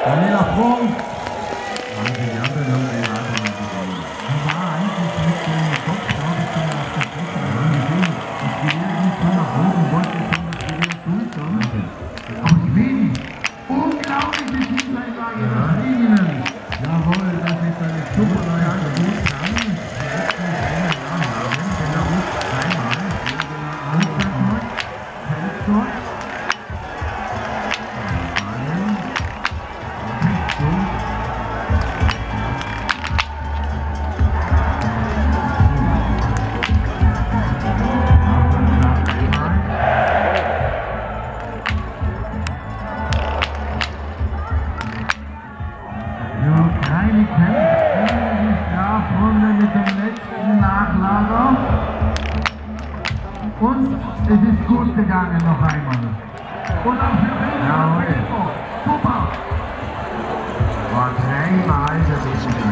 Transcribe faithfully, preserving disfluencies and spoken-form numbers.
Daniela Fromm. Also die anderen haben den anderen gesehen. Die war eigentlich mit dem Kopf, glaube ich, schon auf der Strecke. Wir haben gesehen, das Gewehr ging schon nach oben, wollte schon das Gewehr durchschauen. Aber Schweden, unglaubliche Schießeinlage der Schwedinnen. Jawohl, das ist eine super Leistung. Gut kann die letzten Rennen nachhaben, denn er ruft zweimal. Anschlag hält dort. Und es ist gut gegangen noch einmal. Und auch für Jawohl. Super. War dreimal der Wissen.